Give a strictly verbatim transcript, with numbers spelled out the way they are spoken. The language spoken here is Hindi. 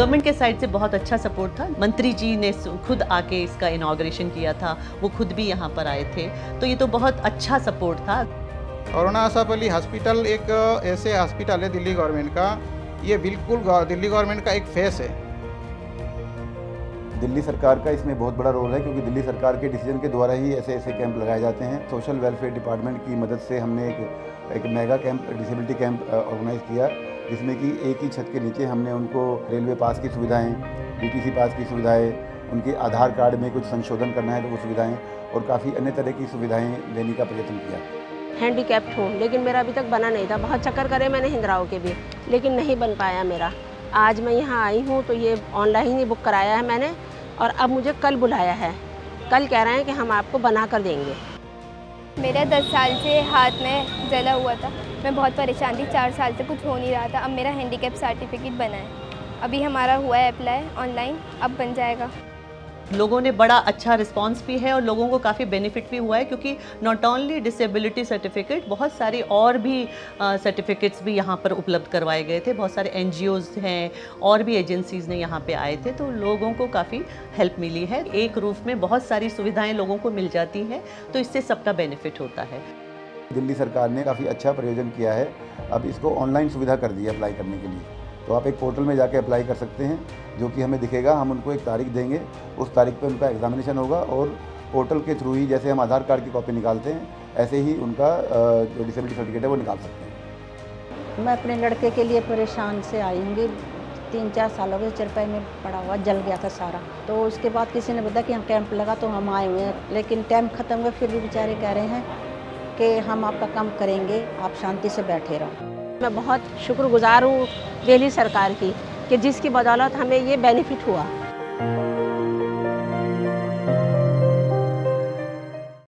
गवर्नमेंट के साइड से बहुत अच्छा सपोर्ट था। मंत्री जी ने खुद आके इसका इनॉग्रेशन किया था, वो खुद भी यहाँ पर आए थे, तो ये तो बहुत अच्छा सपोर्ट था। अरुणा आसाफ अली हॉस्पिटल एक ऐसे हॉस्पिटल है दिल्ली गवर्नमेंट का, ये बिल्कुल दिल्ली गवर्नमेंट का एक फेस है। दिल्ली सरकार का इसमें बहुत बड़ा रोल है, क्योंकि दिल्ली सरकार के डिसीजन के द्वारा ही ऐसे ऐसे कैंप लगाए जाते हैं। सोशल वेलफेयर डिपार्टमेंट की मदद से हमने एक एक mega camp, disability camp organise किया, जिसमें कि एक ही छत के नीचे हमने उनको रेलवे पास की सुविधाएं, बीटीसी पास की सुविधाएं, उनके आधार कार्ड में कुछ संशोधन करना है तो वो सुविधाएं और काफ़ी अन्य तरह की सुविधाएं देने का प्रयत्न किया। हैंडीकैप्ड हूँ, लेकिन मेरा अभी तक बना नहीं था। बहुत चक्कर करे मैंने हिंदराव के भी, लेकिन नहीं बन पाया मेरा। आज मैं यहाँ आई हूँ तो ये ऑनलाइन ही बुक कराया है मैंने, और अब मुझे कल बुलाया है। कल कह रहे हैं कि हम आपको बना कर देंगे। मेरा दस साल से हाथ में जला हुआ था, मैं बहुत परेशान थी, चार साल से कुछ हो नहीं रहा था। अब मेरा हैंडीकैप सर्टिफिकेट बना है, अभी हमारा हुआ है अप्लाई ऑनलाइन, अब बन जाएगा। लोगों ने बड़ा अच्छा रिस्पांस भी है और लोगों को काफ़ी बेनिफिट भी हुआ है, क्योंकि नॉट ओनली डिसेबिलिटी सर्टिफिकेट, बहुत सारी और भी सर्टिफिकेट्स भी यहाँ पर उपलब्ध करवाए गए थे। बहुत सारे एनजीओज़ हैं और भी एजेंसीज़ ने यहाँ पे आए थे, तो लोगों को काफ़ी हेल्प मिली है। एक रूफ में बहुत सारी सुविधाएं लोगों को मिल जाती हैं, तो इससे सबका बेनिफिट होता है। दिल्ली सरकार ने काफ़ी अच्छा प्रयोजन किया है, अब इसको ऑनलाइन सुविधा कर दी है अप्लाई करने के लिए। तो आप एक पोर्टल में जाके अप्लाई कर सकते हैं, जो कि हमें दिखेगा, हम उनको एक तारीख देंगे, उस तारीख पे उनका एग्जामिनेशन होगा और पोर्टल के थ्रू ही, जैसे हम आधार कार्ड की कॉपी निकालते हैं, ऐसे ही उनका जो डिसेबिलिटी सर्टिफिकेट है वो निकाल सकते हैं। मैं अपने लड़के के लिए परेशान से आई हूँ। तीन चार सालों के चरपाई में पड़ा हुआ जल गया था सारा, तो उसके बाद किसी ने बताया कि यहाँ कैंप लगा तो हम आए हुए हैं, लेकिन टाइम ख़त्म हुआ, फिर भी बेचारे कह रहे हैं कि हम आपका काम करेंगे, आप शांति से बैठे रहो। मैं बहुत शुक्रगुजार हूँ दिल्ली सरकार की, कि जिसकी बदौलत हमें ये बेनिफिट हुआ।